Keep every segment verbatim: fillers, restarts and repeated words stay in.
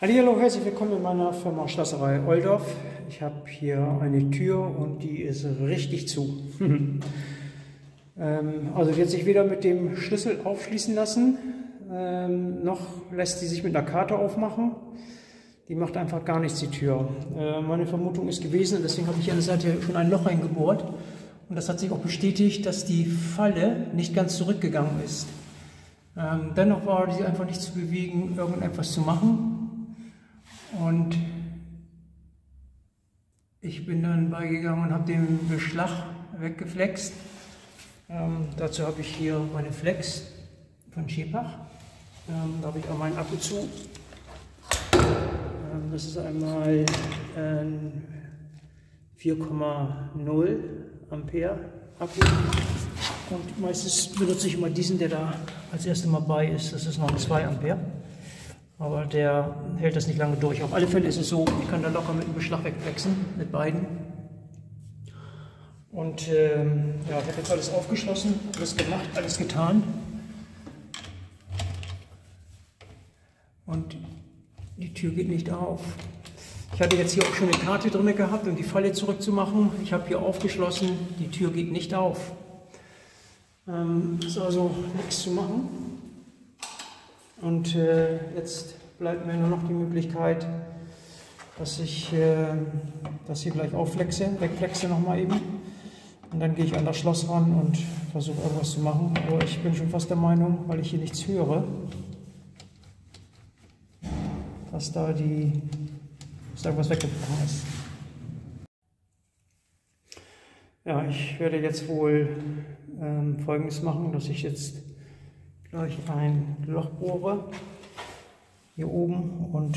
Hallo, herzlich willkommen in meiner Firma Schlosserei Oldorf. Ich habe hier eine Tür und die ist richtig zu. ähm, also wird sich weder mit dem Schlüssel aufschließen lassen, ähm, noch lässt sie sich mit einer Karte aufmachen. Die macht einfach gar nichts, die Tür. Äh, meine Vermutung ist gewesen, und deswegen habe ich hier an der Seite schon ein Loch reingebohrt. Und das hat sich auch bestätigt, dass die Falle nicht ganz zurückgegangen ist. Ähm, dennoch war sie einfach nicht zu bewegen, irgendetwas zu machen. Und ich bin dann beigegangen und habe den Beschlag weggeflext. Ähm, dazu habe ich hier meine Flex von Schepach. Ähm, da habe ich auch meinen Akku zu. Ähm, das ist einmal ein vier Komma null Ampere Akku. Und meistens benutze ich immer diesen, der da als erstes mal bei ist. Das ist noch ein zwei Ampere. Aber der hält das nicht lange durch. Auf alle Fälle ist es so, ich kann da locker mit dem Beschlag wegflexen, mit beiden. Und ähm, ja, ich habe jetzt alles aufgeschlossen, alles gemacht, alles getan. Und die Tür geht nicht auf. Ich hatte jetzt hier auch schon eine Karte drin gehabt, um die Falle zurückzumachen. Ich habe hier aufgeschlossen, die Tür geht nicht auf. Ähm, ist also nichts zu machen. Und äh, jetzt bleibt mir nur noch die Möglichkeit, dass ich äh, das hier gleich aufflexe, wegflexe nochmal eben. Und dann gehe ich an das Schloss ran und versuche irgendwas zu machen. Aber ich bin schon fast der Meinung, weil ich hier nichts höre, dass da die, dass da irgendwas weggebrochen ist. Ja, ich werde jetzt wohl ähm, Folgendes machen, dass ich jetzt gleich ein Loch bohre, hier oben und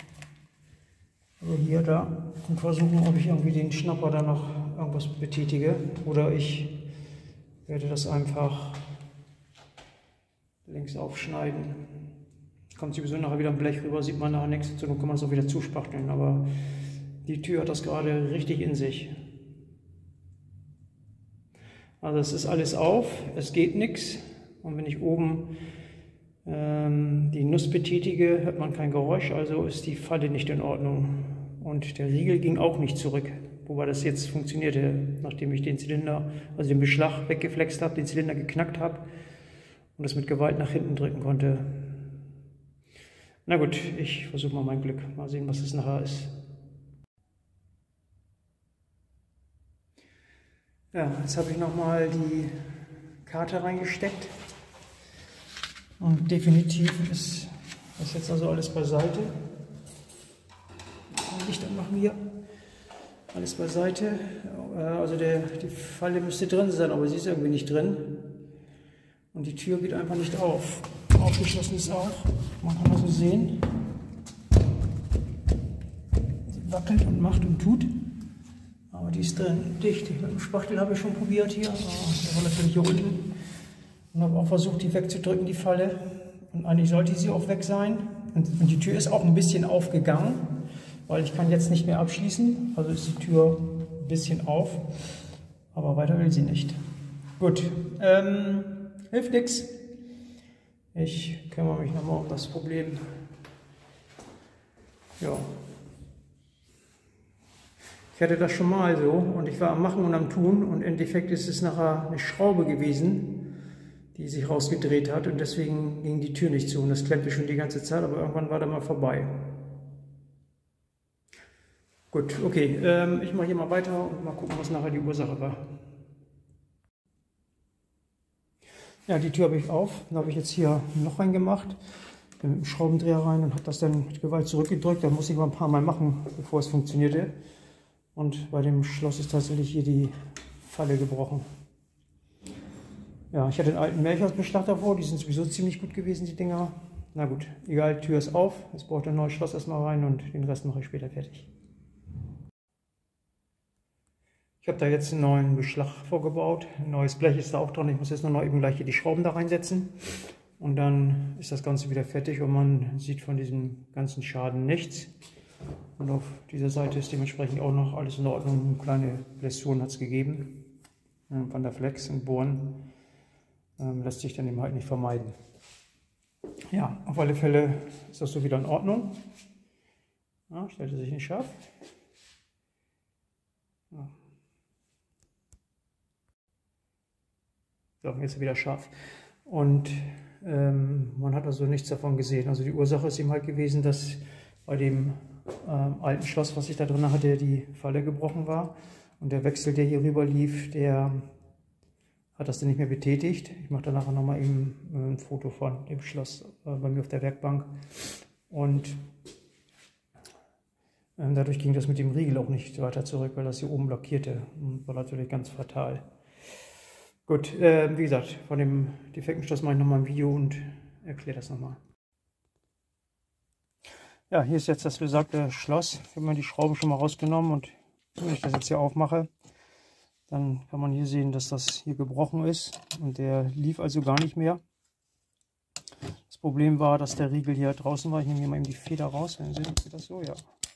hier da, und versuchen, ob ich irgendwie den Schnapper da noch irgendwas betätige, oder ich werde das einfach links aufschneiden. Kommt sowieso nachher wieder ein Blech rüber, sieht man nachher nichts, so kann man es auch wieder zuspachteln, aber die Tür hat das gerade richtig in sich. Also es ist alles auf, es geht nichts. Und wenn ich oben ähm, die Nuss betätige, hört man kein Geräusch, also ist die Falle nicht in Ordnung. Und der Riegel ging auch nicht zurück, wobei das jetzt funktionierte, nachdem ich den Zylinder, also den Beschlag weggeflext habe, den Zylinder geknackt habe und das mit Gewalt nach hinten drücken konnte. Na gut, ich versuche mal mein Glück. Mal sehen, was es nachher ist. Ja, jetzt habe ich nochmal die Karte reingesteckt. Und definitiv ist das jetzt also alles beiseite. Licht anmachen hier. Alles beiseite. Also der, die Falle müsste drin sein, aber sie ist irgendwie nicht drin. Und die Tür geht einfach nicht auf. Aufgeschlossen ist auch. Man kann also sehen. Sie wackelt und macht und tut. Aber die ist drin, dicht. Mit dem Spachtel habe ich schon probiert hier. Der war natürlich hier unten. Und habe auch versucht, die wegzudrücken, die Falle. Und eigentlich sollte sie auch weg sein. Und, und die Tür ist auch ein bisschen aufgegangen, weil ich kann jetzt nicht mehr abschließen. Also ist die Tür ein bisschen auf, aber weiter will sie nicht. Gut, ähm, hilft nichts. Ich kümmere mich nochmal um das Problem. Ja. Ich hatte das schon mal so und ich war am Machen und am Tun und im Endeffekt ist es nachher eine Schraube gewesen, die sich rausgedreht hat, und deswegen ging die Tür nicht zu, und das klemmte schon die ganze Zeit, aber irgendwann war da mal vorbei. Gut, okay, ähm, ich mache hier mal weiter und mal gucken, was nachher die Ursache war. Ja, die Tür habe ich auf, da habe ich jetzt hier ein Loch reingemacht, bin mit dem Schraubendreher rein und habe das dann mit Gewalt zurückgedrückt. Da muss ich mal ein paar Mal machen, bevor es funktionierte. Und bei dem Schloss ist tatsächlich hier die Falle gebrochen. Ja, ich hatte den alten Melchers-Beschlag davor, die sind sowieso ziemlich gut gewesen, die Dinger. Na gut, egal, Tür ist auf, jetzt braucht ein neues Schloss erstmal rein und den Rest mache ich später fertig. Ich habe da jetzt einen neuen Beschlag vorgebaut, ein neues Blech ist da auch dran, ich muss jetzt nur noch eben gleich hier die Schrauben da reinsetzen. Und dann ist das Ganze wieder fertig und man sieht von diesem ganzen Schaden nichts. Und auf dieser Seite ist dementsprechend auch noch alles in Ordnung, kleine Blessuren hat es gegeben. Von der Flex und Bohren. Ähm, lässt sich dann eben halt nicht vermeiden. Ja, auf alle Fälle ist das so wieder in Ordnung. Ja, stellte sich nicht scharf. Ja. So, jetzt ist er wieder scharf. Und ähm, man hat also nichts davon gesehen. Also die Ursache ist eben halt gewesen, dass bei dem ähm, alten Schloss, was ich da drin hatte, die Falle gebrochen war. Und der Wechsel, der hier rüber lief, der hat das dann nicht mehr betätigt. Ich mache da nachher nochmal eben ein Foto von dem Schloss äh, bei mir auf der Werkbank. Und ähm, dadurch ging das mit dem Riegel auch nicht weiter zurück, weil das hier oben blockierte. Und war natürlich ganz fatal. Gut, äh, wie gesagt, von dem defekten Schloss mache ich nochmal ein Video und erkläre das nochmal. Ja, hier ist jetzt das besagte Schloss. Ich habe mir die Schraube schon mal rausgenommen und wenn ich das jetzt hier aufmache, dann kann man hier sehen, dass das hier gebrochen ist und der lief also gar nicht mehr. Das Problem war, dass der Riegel hier draußen war. Ich nehme hier mal eben die Feder raus. Wenn Sie sehen, sieht das so, ja.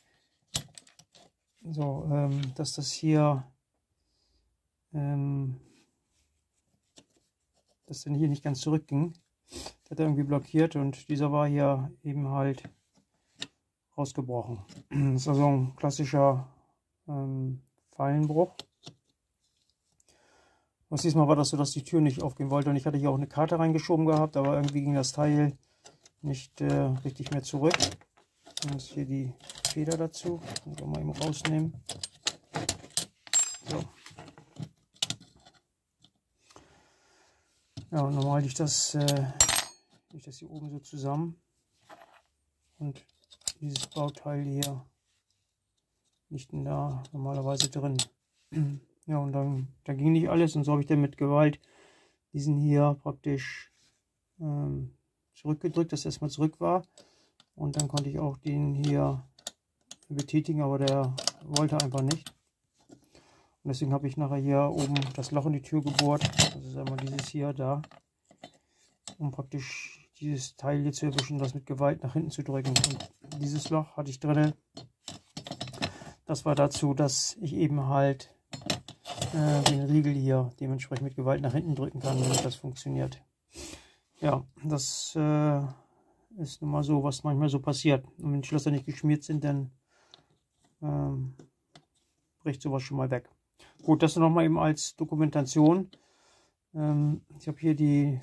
So, ähm, dass das hier ähm, dass der hier nicht ganz zurückging. Der hat er irgendwie blockiert und dieser war hier eben halt rausgebrochen. Das ist also ein klassischer ähm, Fallenbruch. Und diesmal war das so, dass die Tür nicht aufgehen wollte und ich hatte hier auch eine Karte reingeschoben gehabt, aber irgendwie ging das Teil nicht äh, richtig mehr zurück. Und jetzt hier die Feder dazu. Kann ich auch mal eben rausnehmen. So. Ja, und normal liegt das, äh, liegt das hier oben so zusammen. Und dieses Bauteil hier liegt da normalerweise drin. Ja, und dann da ging nicht alles und so habe ich dann mit Gewalt diesen hier praktisch ähm, zurückgedrückt, dass er erstmal zurück war. Und dann konnte ich auch den hier betätigen, aber der wollte einfach nicht. Und deswegen habe ich nachher hier oben das Loch in die Tür gebohrt. Das ist einmal dieses hier da, um praktisch dieses Teil hier zu erwischen, das mit Gewalt nach hinten zu drücken. Und dieses Loch hatte ich drin. Das war dazu, dass ich eben halt äh, den Riegel hier dementsprechend mit Gewalt nach hinten drücken kann, damit das funktioniert. Ja, das äh, ist nun mal so, was manchmal so passiert. Und wenn die Schlösser nicht geschmiert sind, dann ähm, bricht sowas schon mal weg. Gut, das noch mal eben als Dokumentation. Ähm, ich habe hier die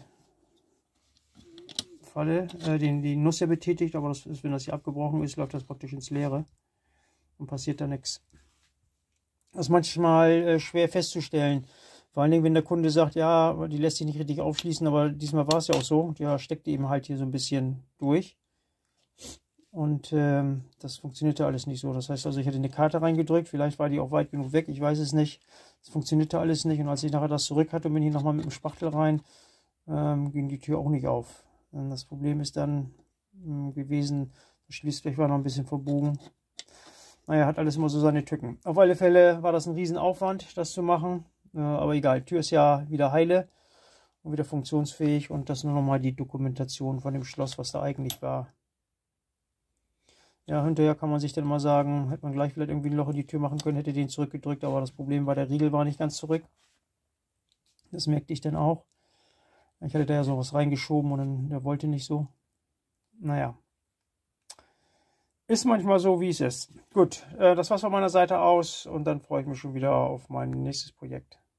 Falle, äh, den, die Nuss ja betätigt, aber das ist, wenn das hier abgebrochen ist, läuft das praktisch ins Leere und passiert da nichts. Das ist manchmal äh, schwer festzustellen. Vor allen Dingen, wenn der Kunde sagt, ja, die lässt sich nicht richtig aufschließen, aber diesmal war es ja auch so. Der steckte eben halt hier so ein bisschen durch. Und ähm, das funktionierte alles nicht so. Das heißt also, ich hatte eine Karte reingedrückt, vielleicht war die auch weit genug weg, ich weiß es nicht. Es funktionierte alles nicht und als ich nachher das zurück hatte und bin hier nochmal mit dem Spachtel rein, ähm, ging die Tür auch nicht auf. Und das Problem ist dann ähm, gewesen, das Schließblech war noch ein bisschen verbogen. Naja, hat alles immer so seine Tücken. Auf alle Fälle war das ein Riesenaufwand, das zu machen. Äh, aber egal, die Tür ist ja wieder heile und wieder funktionsfähig und das nur nochmal die Dokumentation von dem Schloss, was da eigentlich war. Ja, hinterher kann man sich dann mal sagen, hätte man gleich vielleicht irgendwie ein Loch in die Tür machen können, hätte den zurückgedrückt, aber das Problem war, der Riegel war nicht ganz zurück. Das merkte ich dann auch. Ich hatte da ja sowas reingeschoben und dann, der wollte nicht so. Naja. Ist manchmal so, wie es ist. Gut, äh, das war's von meiner Seite aus und dann freue ich mich schon wieder auf mein nächstes Projekt.